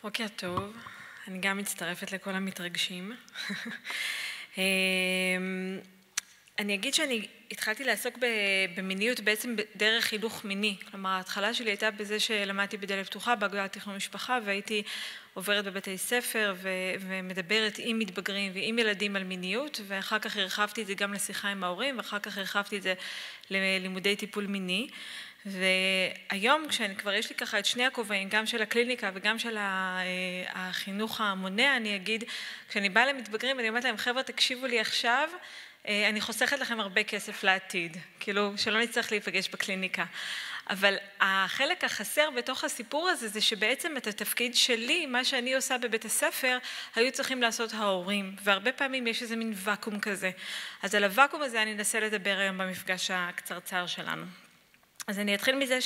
בוקר טוב, אני גם מצטרפת לכל המתרגשים. אני אגיד שאני התחלתי לעסוק במיניות בעצם דרך חינוך מיני. כלומר, ההתחלה שלי הייתה בזה שלמדתי בדלת פתוחה, באגודת תכנון משפחה, והייתי עוברת בבתי ספר ומדברת עם מתבגרים ועם ילדים על מיניות, ואחר כך הרחבתי את זה גם לשיחה עם ההורים, ואחר כך הרחבתי את זה ללימודי טיפול מיני. והיום כבר יש לי ככה את שני הכובעים, גם של הקליניקה וגם של החינוך המונע, אני אגיד, כשאני באה למתבגרים, אני אומרת להם, חבר'ה, תקשיבו לי עכשיו, אני חוסכת לכם הרבה כסף לעתיד, כאילו שלא נצטרך להיפגש בקליניקה. אבל החלק החסר בתוך הסיפור הזה, זה שבעצם את התפקיד שלי, מה שאני עושה בבית הספר, היו צריכים לעשות ההורים, והרבה פעמים יש איזה מין ואקום כזה. אז על הוואקום הזה אני אנסה לדבר היום במפגש הקצרצר שלנו. אז אני אתחיל מזה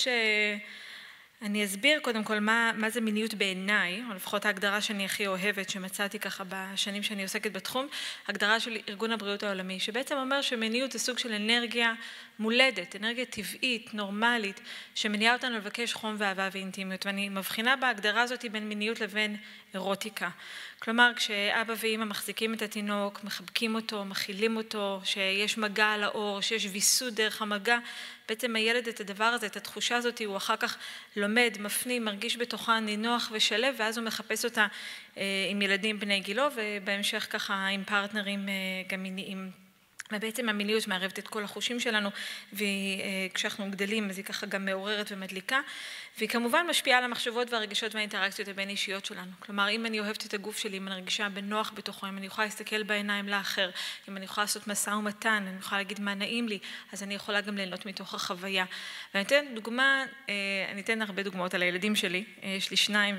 שאני אסביר קודם כל מה זה מיניות בעיניי, או לפחות ההגדרה שאני הכי אוהבת, שמצאתי ככה בשנים שאני עוסקת בתחום, הגדרה של ארגון הבריאות העולמי, שבעצם אומר שמיניות זה סוג של אנרגיה מולדת, אנרגיה טבעית, נורמלית, שמניעה אותנו לבקש חום ואהבה ואינטימיות, ואני מבחינה בהגדרה הזאת בין מיניות לבין אירוטיקה. כלומר, כשאבא ואמא מחזיקים את התינוק, מחבקים אותו, מכילים אותו, שיש מגע על האור, שיש ויסות דרך המגע, בעצם הילד את הדבר הזה, את התחושה הזאת, הוא אחר כך לומד, מפנים, מרגיש בתוכה נינוח ושלב, ואז הוא מחפש אותה עם ילדים בני גילו, ובהמשך ככה עם פרטנרים גם מיניים. ובעצם המיניות מערבת את כל החושים שלנו, וכשאנחנו גדלים אז היא ככה גם מעוררת ומדליקה, והיא כמובן משפיעה על המחשבות והרגשות והאינטראקציות הבין אישיות שלנו. כלומר, אם אני אוהבת את הגוף שלי, אם אני מרגישה בנוח בתוכו, אם אני יכולה להסתכל בעיניים לאחר, אם אני יכולה לעשות משא ומתן, אני יכולה להגיד מה נעים לי, אז אני יכולה גם ליהנות מתוך החוויה. ואני אתן דוגמה, אני אתן הרבה דוגמאות על הילדים שלי, יש לי שניים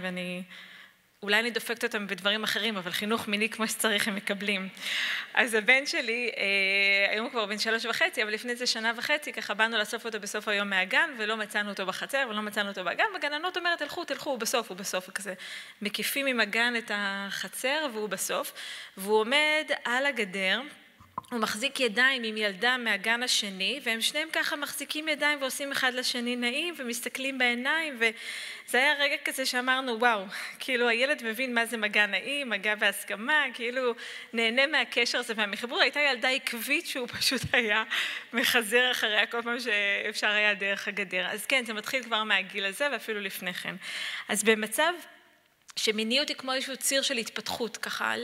אולי אני דופקת אותם בדברים אחרים, אבל חינוך מיני כמו שצריך הם מקבלים. אז הבן שלי, היום הוא כבר בן 3.5, אבל לפני זה 1.5 שנה, ככה באנו לאסוף אותו בסוף היום מהגן, ולא מצאנו אותו בחצר, ולא מצאנו אותו בגן, והגננות אומרת, תלכו, הוא בסוף, וכזה מקיפים עם הגן את החצר, והוא בסוף, והוא עומד על הגדר, הוא מחזיק ידיים עם ילדה מהגן השני, והם שניהם ככה מחזיקים ידיים ועושים אחד לשני נעים, ומסתכלים בעיניים, וזה היה רגע כזה שאמרנו, וואו, כאילו הילד מבין מה זה מגע נעים, מגע בהסכמה, כאילו נהנה מהקשר הזה והמחיבור, הייתה ילדה עקבית שהוא פשוט היה מחזר אחריה כל פעם שאפשר היה דרך הגדר. אז כן, זה מתחיל כבר מהגיל הזה ואפילו לפני כן. אז במצב שמיניות היא כמו איזשהו ציר של התפתחות, ככה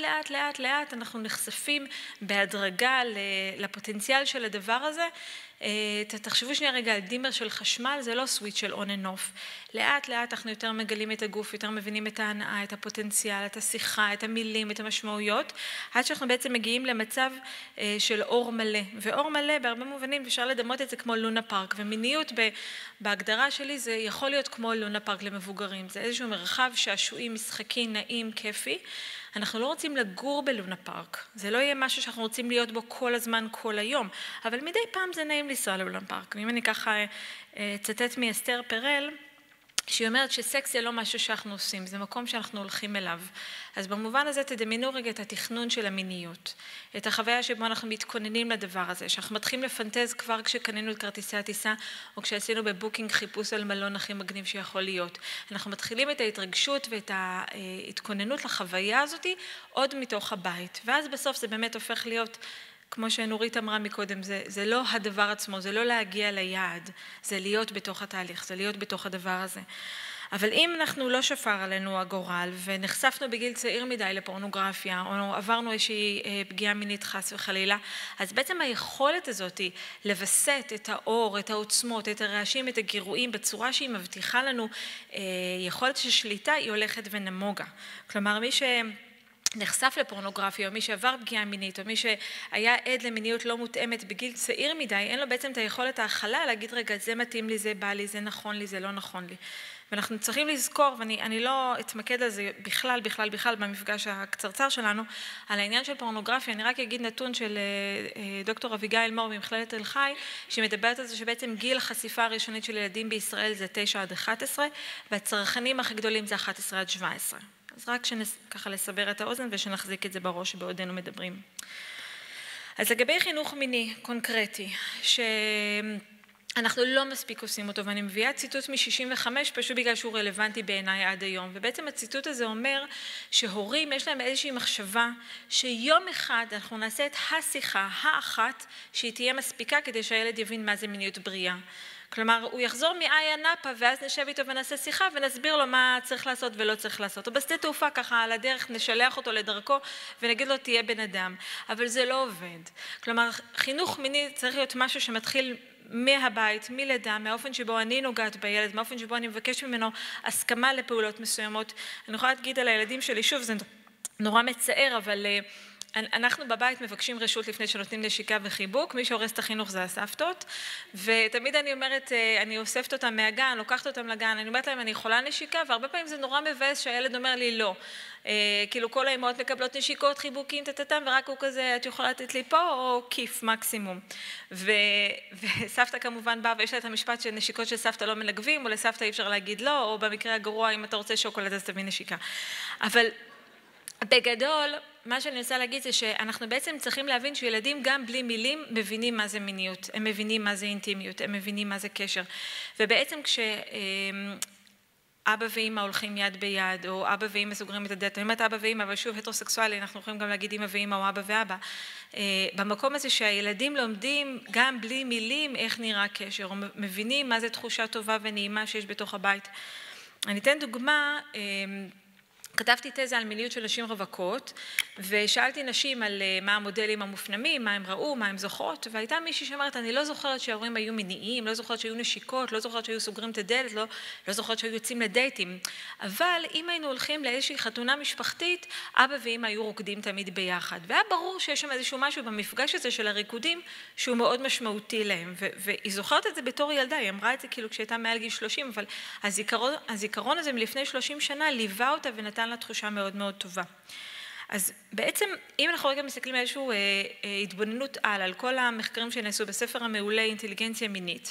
לאט אנחנו נחשפים בהדרגה לפוטנציאל של הדבר הזה. תחשבו שנייה רגע על דימר של חשמל, זה לא סוויץ' של on and off. לאט אנחנו יותר מגלים את הגוף, יותר מבינים את ההנאה, את הפוטנציאל, את השיחה, את המילים, את המשמעויות, עד שאנחנו בעצם מגיעים למצב של אור מלא. ואור מלא בהרבה מובנים אפשר לדמות את זה כמו לונה פארק, ומיניות בהגדרה שלי זה יכול להיות כמו לונה פארק למבוגרים. זה איזשהו מרחב שעשועי, משחקי, נעים, כיפי. אנחנו לא רוצים לגור בלונה פארק, זה לא יהיה משהו שאנחנו רוצים להיות בו כל הזמן, כל היום, אבל מדי פעם זה נעים לנסוע ללונה פארק. ואם אני ככה צטט מאסתר פרל, שהיא אומרת שסקס זה לא משהו שאנחנו עושים, זה מקום שאנחנו הולכים אליו. אז במובן הזה תדמיינו רגע את התכנון של המיניות, את החוויה שבו אנחנו מתכוננים לדבר הזה, שאנחנו מתחילים לפנטז כבר כשקנינו את כרטיסי הטיסה, או כשעשינו בבוקינג חיפוש על מלון הכי מגניב שיכול להיות. אנחנו מתחילים את ההתרגשות ואת ההתכוננות לחוויה הזאת עוד מתוך הבית, ואז בסוף זה באמת הופך להיות, כמו שנורית אמרה מקודם, זה לא הדבר עצמו, זה לא להגיע ליעד, זה להיות בתוך התהליך, זה להיות בתוך הדבר הזה. אבל אם אנחנו לא שפר עלינו הגורל, ונחשפנו בגיל צעיר מדי לפורנוגרפיה, או עברנו איזושהי פגיעה מינית חס וחלילה, אז בעצם היכולת הזאת לבסט את האור, את העוצמות, את הרעשים, את הגירויים, בצורה שהיא מבטיחה לנו יכולת של שליטה, היא הולכת ונמוגה. כלומר, מי נחשף לפורנוגרפיה, או מי שעבר פגיעה מינית, או מי שהיה עד למיניות לא מותאמת בגיל צעיר מדי, אין לו בעצם את היכולת ההכלה להגיד, רגע, זה מתאים לי, זה בא לי, זה נכון לי, זה לא נכון לי. ואנחנו צריכים לזכור, ואני לא אתמקד על זה בכלל במפגש הקצרצר שלנו, על העניין של פורנוגרפיה. אני רק אגיד נתון של דוקטור אביגיל מור ממכללת תל חי, שמדברת על זה שבעצם גיל החשיפה הראשונית של ילדים בישראל זה 9 עד 11, והצרכנים הכי גדולים זה 11 עד 17. אז רק ככה לסבר את האוזן ושנחזיק את זה בראש בעודנו מדברים. אז לגבי חינוך מיני קונקרטי, אנחנו לא מספיק עושים אותו, ואני מביאה ציטוט מ-65 פשוט בגלל שהוא רלוונטי בעיניי עד היום. ובעצם הציטוט הזה אומר שהורים יש להם איזושהי מחשבה שיום אחד אנחנו נעשה את השיחה האחת שהיא תהיה מספיקה כדי שהילד יבין מה זה מיניות בריאה. כלומר, הוא יחזור מאיה נאפה ואז נשב איתו ונעשה שיחה ונסביר לו מה צריך לעשות ולא צריך לעשות. או בשדה תעופה ככה על הדרך נשלח אותו לדרכו ונגיד לו תהיה בן אדם. אבל זה לא עובד. כלומר, חינוך מיני צריך להיות משהו שמתחיל מהבית, מלידה, מהאופן שבו אני נוגעת בילד, מהאופן שבו אני מבקש ממנו הסכמה לפעולות מסוימות. אני יכולה להגיד על הילדים שלי, שוב, זה נורא מצער, אבל אנחנו בבית מבקשים רשות לפני שנותנים נשיקה וחיבוק, מי שהורס את החינוך זה הסבתות, ותמיד אני אומרת, אני אוספת אותם מהגן, לוקחת אותם לגן, אני אומרת להם, אני יכולה נשיקה, והרבה פעמים זה נורא מבאס שהילד אומר לי לא. כאילו כל האמהות מקבלות נשיקות, חיבוקים, תתתם, ורק הוא כזה, את יכולה לתת לי פה, או כיף מקסימום. וסבתא כמובן באה, ויש לה את המשפט שנשיקות של סבתא לא מנגבים, או לסבתא אי אפשר להגיד לא, או במקרה הגרוע, אם אתה רוצה שוקולד, אז תביא נשיקה. אבל בגדול, מה שאני רוצה להגיד זה שאנחנו בעצם צריכים להבין שילדים גם בלי מילים מבינים מה זה מיניות, הם מבינים מה זה אינטימיות, הם מבינים מה זה קשר. ובעצם אבא ואמא הולכים יד ביד, או אבא ואמא סוגרים את הדלת, אני אומרת אבא ואמא, אבל שוב הטרוסקסואלי, אנחנו יכולים גם להגיד אמא ואמא או אבא ואבא. במקום הזה שהילדים לומדים גם בלי מילים איך נראה קשר, או מבינים מה זה תחושה טובה ונעימה שיש בתוך הבית. אני אתן דוגמה, כתבתי תזה על מיניות של נשים רווקות, ושאלתי נשים על מה המודלים המופנמים, מה הם ראו, מה הם זוכרות, והייתה מישהי שאמרת, אני לא זוכרת שההורים היו מיניים, לא זוכרת שהיו נשיקות, לא זוכרת שהיו סוגרים את הדלת, לא זוכרת שהיו יוצאים לדייטים. אבל אם היינו הולכים לאיזושהי חתונה משפחתית, אבא ואמא היו רוקדים תמיד ביחד. והיה ברור שיש שם איזשהו משהו במפגש הזה של הריקודים, שהוא מאוד משמעותי להם. והיא זוכרת את זה בתור ילדה, היא אמרה את זה כאילו כשהייתה מעל גיל 30, אבל הזיכרון הזה מלפני 30 שנה ליווה אותה ונתן לה תחושה מאוד מאוד טובה. אז בעצם, אם אנחנו רגע מסתכלים על איזושהי התבוננות על כל המחקרים שנעשו בספר המעולה אינטליגנציה מינית,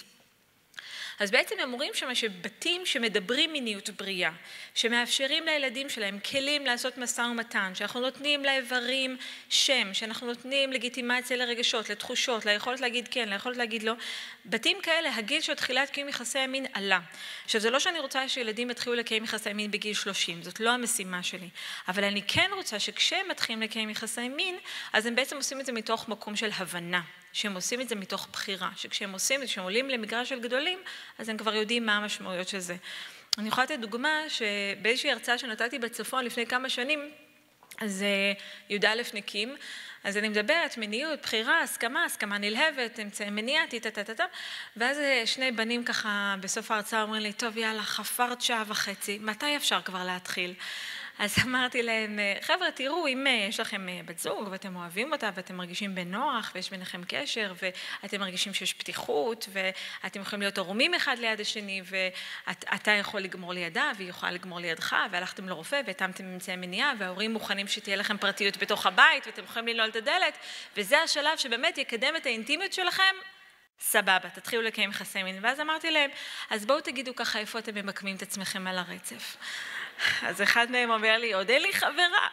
אז בעצם הם אומרים שם שבתים שמדברים מיניות בריאה, שמאפשרים לילדים שלהם כלים לעשות משא ומתן, שאנחנו נותנים לאיברים שם, שאנחנו נותנים לגיטימציה לרגשות, לתחושות, ליכולת להגיד כן, ליכולת להגיד לא, בתים כאלה, הגיל של תחילת קיום יחסי המין עלה. עכשיו, זה לא שאני רוצה שילדים יתחילו לקיים יחסי מין בגיל 30, זאת לא המשימה שלי, אבל אני כן רוצה שכשהם מתחילים לקיים יחסי מין, אז הם בעצם עושים את זה מתוך מקום של הבנה. שהם עושים את זה מתוך בחירה, שכשהם עושים את זה, כשהם עולים למגרש של גדולים, אז הם כבר יודעים מה המשמעויות של זה. אני יכולה לתת דוגמה שבאיזושהי הרצאה שנתתי בצפון לפני כמה שנים, אז י"א נקים, אז אני מדברת מיניות, בחירה, הסכמה נלהבת, אמצעי מניעתי, ואז שני בנים ככה בסוף ההרצאה אומרים לי, טוב יאללה, חפרת שעה וחצי, מתי אפשר כבר להתחיל? אז אמרתי להם, חבר'ה, תראו, אם יש לכם בת זוג ואתם אוהבים אותה ואתם מרגישים בנוח ויש ביניכם קשר ואתם מרגישים שיש פתיחות ואתם יכולים להיות ערומים אחד ליד השני ואתה יכול לגמור לידה והיא יכולה לגמור לידך והלכתם לרופא והתאמתם אמצעי מניעה וההורים מוכנים שתהיה לכם פרטיות בתוך הבית ואתם יכולים לנעול את הדלת וזה השלב שבאמת יקדם את האינטימיות שלכם, סבבה, תתחילו לקיים יחסי מין. ואז אמרתי להם, אז בואו תגידו ככה איפה אתם ממקמים את עצמכם על הרצף. אז אחד מהם אומר לי, עוד אין לי חברה.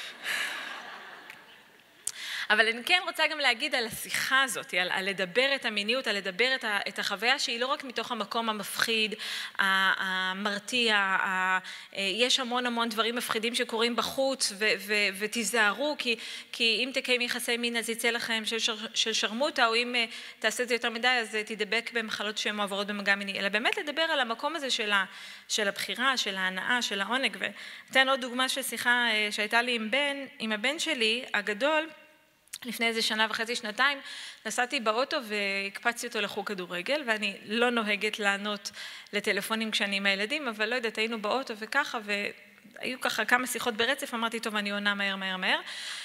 אבל אני כן רוצה גם להגיד על השיחה הזאת, על לדבר את המיניות, על לדבר את החוויה שהיא לא רק מתוך המקום המפחיד, המרתיע, יש המון דברים מפחידים שקורים בחוץ ותיזהרו, כי אם תקיים יחסי מין אז יצא לכם של שרמוטה, או אם תעשה את זה יותר מדי אז תדבק במחלות שהן מעברות במגע מיני, אלא באמת לדבר על המקום הזה של הבחירה, של ההנאה, של העונג. ותן עוד דוגמה של שיחה שהייתה לי עם הבן שלי הגדול, לפני איזה שנה וחצי, שנתיים, נסעתי באוטו והקפצתי אותו לחוג כדורגל, ואני לא נוהגת לענות לטלפונים כשאני עם הילדים, אבל לא יודעת, היינו באוטו וככה, והיו ככה כמה שיחות ברצף, אמרתי, טוב, אני עונה מהר,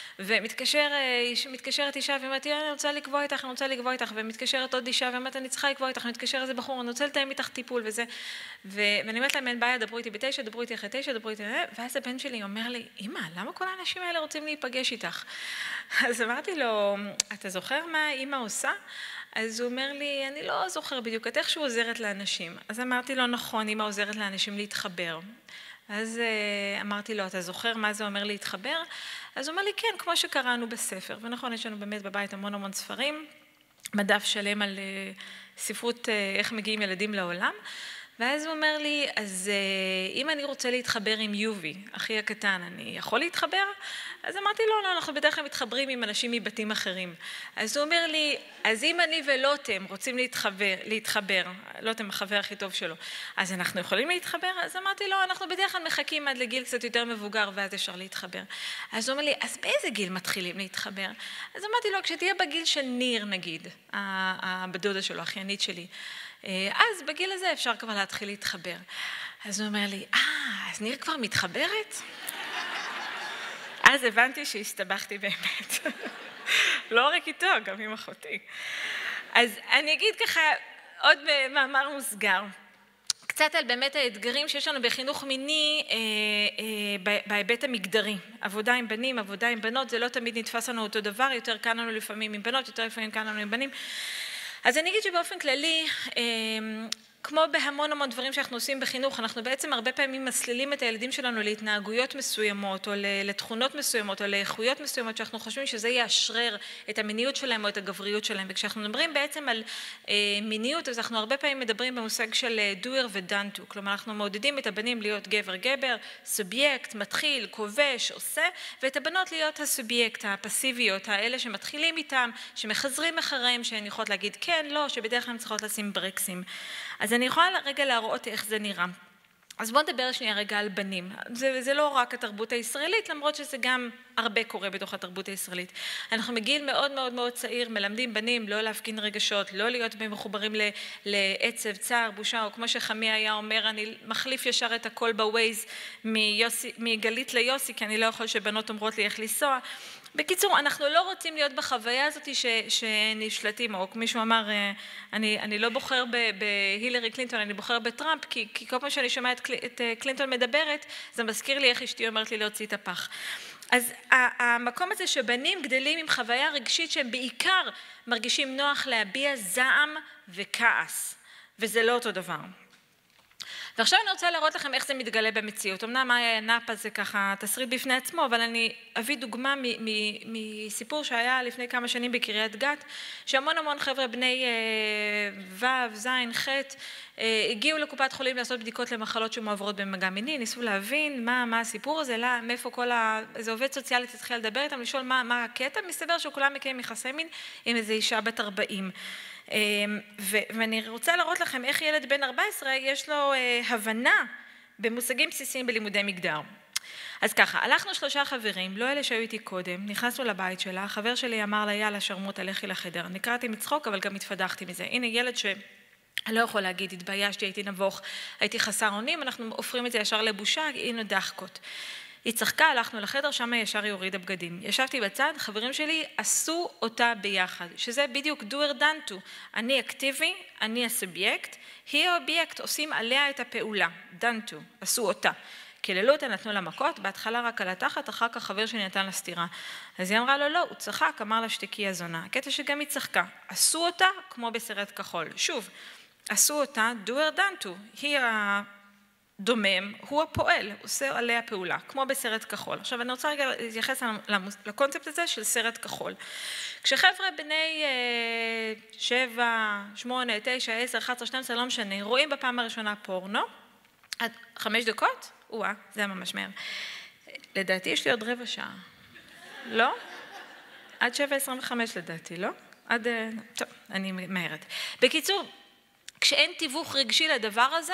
ומתקשרת אישה ואומרת, אני רוצה לקבוע איתך, ומתקשרת עוד אישה ואומרת, אני צריכה לקבוע איתך, מתקשר איזה בחור, אני רוצה לתאם איתך טיפול וזה, ואני אומרת להם, אין בעיה, דברו איתי ב9, דברו איתי אחרי 9, דברו איתי, ואז הבן שלי אומר לי, אמא, למה כל האנשים האלה רוצים להיפגש איתך? אז אמרתי לו, אתה זוכר מה אמא עושה? אז הוא אומר לי, אני לא זוכר בדיוק, את איכשהו עוזרת לאנשים. אז אמרתי לו, נכון, אמא עוזרת לאנשים להתחבר. אז אמרתי לו, אתה זוכר מה זה אומר להתחבר? אז הוא אומר לי, כן, כמו שקראנו בספר. ונכון, יש לנו באמת בבית המון ספרים. מדף שלם על ספרות איך מגיעים ילדים לעולם, ואז הוא אומר לי, אז אם אני רוצה להתחבר עם יובי, אחי הקטן, אני יכול להתחבר? אז אמרתי לו, לא, אנחנו בדרך כלל מתחברים עם אנשים מבתים אחרים. אז הוא אומר לי, אז אם אני ולוטם רוצים להתחבר, לוטם החבר הכי טוב שלו, אז אנחנו יכולים להתחבר? אז אמרתי לו, אנחנו בדרך כלל מחכים עד לגיל קצת יותר מבוגר, ואז אפשר להתחבר. אז הוא אומר לי, אז באיזה גיל מתחילים להתחבר? אז אמרתי לו, כשתהיה בגיל של ניר, נגיד, בדודה שלו, האחיינית שלי, אז בגיל הזה אפשר כבר להתחיל להתחבר. אז הוא אומר לי, אז ניר כבר מתחברת? אז הבנתי שהסתבכתי באמת. לא רק איתו, גם עם אחותי. אז אני אגיד ככה, עוד במאמר מוסגר, קצת על באמת האתגרים שיש לנו בחינוך מיני בהיבט המגדרי. עבודה עם בנים, עבודה עם בנות, זה לא תמיד נתפס לנו אותו דבר, יותר קל לנו לפעמים עם בנות, יותר לפעמים קל לנו עם בנים. אז אני אגיד שבאופן כללי, כמו בהמון דברים שאנחנו עושים בחינוך, אנחנו בעצם הרבה פעמים מסלילים את הילדים שלנו להתנהגויות מסוימות, או לתכונות מסוימות, או לאיכויות מסוימות, שאנחנו חושבים שזה יאשרר את המיניות שלהם או את הגבריות שלהם. וכשאנחנו מדברים בעצם על מיניות, אז אנחנו הרבה פעמים מדברים במושג של doer ו-done to. כלומר, אנחנו מעודדים את הבנים להיות גבר, סובייקט, מתחיל, כובש, עושה, ואת הבנות להיות הסובייקט, הפסיביות, האלה שמתחילים איתם, שמחזרים אחריהם, שהן יכולות להגיד כן, לא, שבדרך כלל הן צריכות לשים ברקסים. אז אני יכולה רגע להראות איך זה נראה. אז בואו נדבר שנייה רגע על בנים. זה לא רק התרבות הישראלית, למרות שזה גם הרבה קורה בתוך התרבות הישראלית. אנחנו מגיל מאוד צעיר, מלמדים בנים לא להפגין רגשות, לא להיות מחוברים לעצב, צער, בושה, או כמו שחמי היה אומר, אני מחליף ישר את הכל בווייז מגלית ליוסי, כי אני לא יכול שבנות אומרות לי איך לנסוע. בקיצור, אנחנו לא רוצים להיות בחוויה הזאת שנשלטים, או מישהו אמר, אני לא בוחר בהילרי קלינטון, אני בוחר בטראמפ, כי כל פעם שאני שומעת את קלינטון מדברת, זה מזכיר לי איך אשתי אומרת לי להוציא את הפח. אז המקום הזה שבנים גדלים עם חוויה רגשית שהם בעיקר מרגישים נוח להביע זעם וכעס, וזה לא אותו דבר. ועכשיו אני רוצה להראות לכם איך זה מתגלה במציאות. אמנם הנאפה זה ככה תסריט בפני עצמו, אבל אני אביא דוגמה מסיפור שהיה לפני כמה שנים בקריית גת, שהמון חבר'ה בני ו', ז', ח' הגיעו לקופת חולים לעשות בדיקות למחלות שמועברות במגע מיני, ניסו להבין מה הסיפור הזה, מאיפה איזה עובד סוציאלית התחיל לדבר איתם, לשאול מה הקטע, מסתבר שכולם מקיים יחסי מין עם איזו אישה בת 40. ואני רוצה להראות לכם איך ילד בן 14 יש לו הבנה במושגים בסיסיים בלימודי מגדר. אז ככה, הלכנו 3 חברים, לא אלה שהיו איתי קודם, נכנסנו לבית שלה, החבר שלי אמר לה, יאללה שרמוטה, לכי לחדר. נקראתי מצחוק, אבל גם התפדחתי מזה. הנה ילד אני לא יכול להגיד, התביישתי, הייתי נבוך, הייתי חסר אונים, אנחנו הופכים את זה ישר לבושה, הנה דחקות. היא צחקה, הלכנו לחדר, שם ישר היא הורידה בגדים. ישבתי בצד, חברים שלי עשו אותה ביחד, שזה בדיוק doer done to. אני אקטיבי, אני הסובייקט, היא האובייקט, עושים עליה את הפעולה, done to, עשו אותה. קיללו אותה, נתנו לה מכות, בהתחלה רק על התחת, אחר כך חבר שלי נתן לה סתירה. אז היא אמרה לו, לא, הוא צחק, אמר לה שתקי הזונה. הקטע שגם היא צחקה, עשו אותה כמו בסרט כחול. שוב, עשו אותה doer done to, היא דומם, הוא הפועל, עושה עליה פעולה, כמו בסרט כחול. עכשיו אני רוצה רגע להתייחס לקונספט הזה של סרט כחול. כשחבר'ה בני 7, 8, 9, 10, 11, 12, לא משנה, רואים בפעם הראשונה פורנו, עד 5 דקות? זה היה ממש מהר. לדעתי יש לי עוד רבע שעה. לא? עד 7:25 לדעתי, לא? טוב, אני מהרת. בקיצור, כשאין תיווך רגשי לדבר הזה,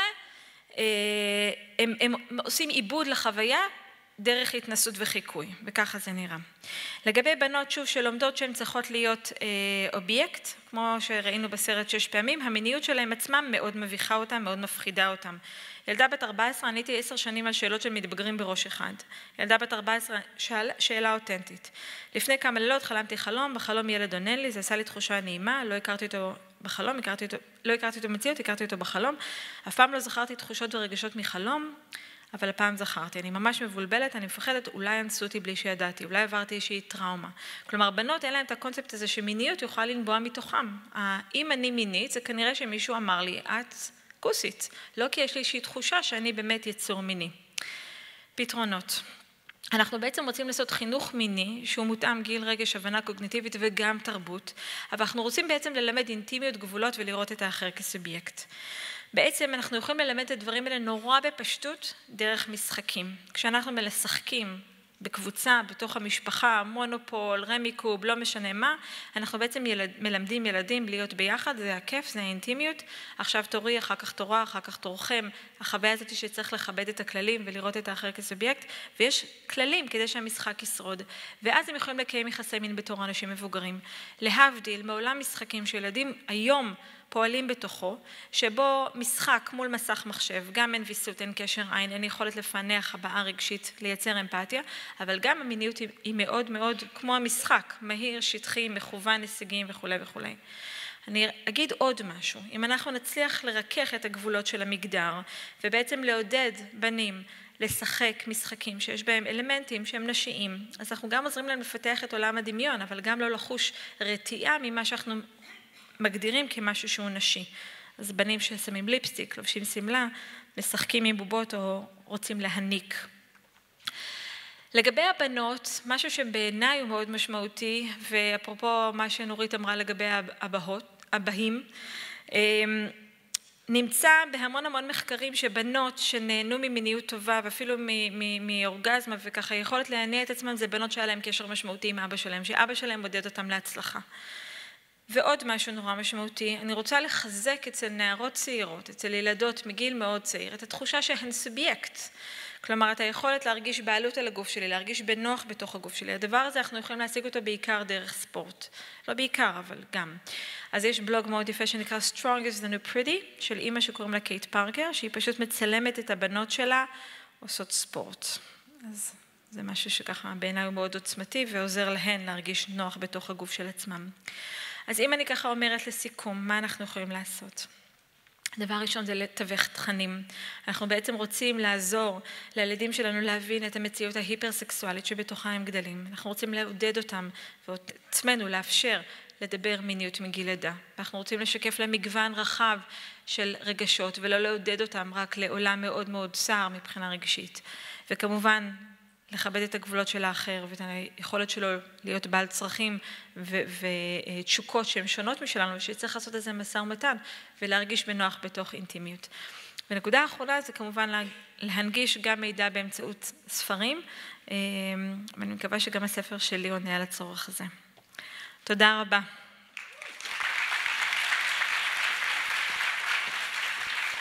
הם עושים עיבוד לחוויה דרך התנסות וחיקוי, וככה זה נראה. לגבי בנות, שוב, שלומדות שהן צריכות להיות אובייקט, כמו שראינו בסרט 6 פעמים, המיניות שלהם עצמם מאוד מביכה אותם, מאוד מפחידה אותם. ילדה בת 14, עניתי 10 שנים על שאלות של מתבגרים בראש אחד. ילדה בת 14, שאלה אותנטית. לפני כמה לילות חלמתי חלום, בחלום ילד עונה לי, זה עשה לי תחושה נעימה, לא הכרתי אותו בחלום, לא הכרתי אותו במציאות, הכרתי אותו בחלום. אף פעם לא זכרתי תחושות ורגשות מחלום, אבל הפעם זכרתי. אני ממש מבולבלת, אני מפחדת, אולי אנסו אותי בלי שידעתי, אולי עברתי איזושהי טראומה. כלומר, בנות אין להם את הקונספט הזה שמיניות יוכל לנבוע מתוכם. אם אני מינית, זה כנראה שמישהו אמר לי, את כוסית. לא כי יש לי איזושהי תחושה שאני באמת יצור מיני. פתרונות. אנחנו בעצם רוצים לעשות חינוך מיני, שהוא מותאם גיל, רגש, הבנה קוגניטיבית וגם תרבות, אבל אנחנו רוצים בעצם ללמד אינטימיות, גבולות ולראות את האחר כסובייקט. בעצם אנחנו יכולים ללמד את הדברים האלה נורא בפשטות דרך משחקים. כשאנחנו משחקים בקבוצה, בתוך המשפחה, מונופול, רמיקוב, לא משנה מה, אנחנו בעצם מלמדים ילדים להיות ביחד, זה הכיף, זה האינטימיות, עכשיו תורי, אחר כך תורה, אחר כך תורכם, החוויה הזאת שצריך לכבד את הכללים ולראות את האחר כסובייקט, ויש כללים כדי שהמשחק ישרוד, ואז הם יכולים לקיים יחסי מין בתור אנשים מבוגרים. להבדיל, מעולם משחקים שילדים היום פועלים בתוכו, שבו משחק מול מסך מחשב, גם אין ויסות, אין קשר עין, אין יכולת לפענח הבעה רגשית, לייצר אמפתיה, אבל גם המיניות היא מאוד מאוד כמו המשחק, מהיר, שטחי, מכוון, הישגים וכו' וכו'. אני אגיד עוד משהו, אם אנחנו נצליח לרכך את הגבולות של המגדר, ובעצם לעודד בנים לשחק משחקים שיש בהם אלמנטים שהם נשיים, אז אנחנו גם עוזרים להם לפתח את עולם הדמיון, אבל גם לא לחוש רתיעה ממה שאנחנו מגדירים כמשהו שהוא נשי. אז בנים ששמים ליפסטיק, לובשים סמלה, משחקים עם בובות או רוצים להניק. לגבי הבנות, משהו שבעיניי הוא מאוד משמעותי, ואפרופו מה שנורית אמרה לגבי הבאים, נמצא בהמון המון מחקרים שבנות שנהנו ממיניות טובה ואפילו מאורגזמה וככה יכולת להניע את עצמם, זה בנות שהיה להם קשר משמעותי עם אבא שלהם, שאבא שלהם מודד אותם להצלחה. ועוד משהו נורא משמעותי, אני רוצה לחזק אצל נערות צעירות, אצל ילדות מגיל מאוד צעיר, את התחושה שהן סובייקט. כלומר, את היכולת להרגיש בעלות על הגוף שלי, להרגיש בנוח בתוך הגוף שלי. הדבר הזה אנחנו יכולים להשיג אותו בעיקר דרך ספורט. לא בעיקר, אבל גם. אז יש בלוג מאוד יפה שנקרא Strongest Than a Pretty, של אימא שקוראים לה קייט פארקר, שהיא פשוט מצלמת את הבנות שלה, עושות ספורט. אז זה משהו שככה בעיניי הוא מאוד עוצמתי, ועוזר להן להרגיש נוח בתוך הגוף של עצמם. אז אם אני ככה אומרת לסיכום, מה אנחנו יכולים לעשות? דבר ראשון זה לתווך תכנים. אנחנו בעצם רוצים לעזור לילדים שלנו להבין את המציאות ההיפרסקסואלית שבתוכה הם גדלים. אנחנו רוצים לעודד אותם ועצמנו לאפשר לדבר מיניות מגיל לידה. אנחנו רוצים לשקף להם מגוון רחב של רגשות ולא לעודד אותם רק לעולם מאוד מאוד צר מבחינה רגשית. וכמובן, לכבד את הגבולות של האחר ואת היכולת שלו להיות בעל צרכים ותשוקות שהן שונות משלנו, שצריך לעשות איזה משא ומתן ולהרגיש בנוח בתוך אינטימיות. ונקודה האחרונה זה כמובן להנגיש גם מידע באמצעות ספרים, ואני מקווה שגם הספר שלי עונה על הצורך הזה. תודה רבה.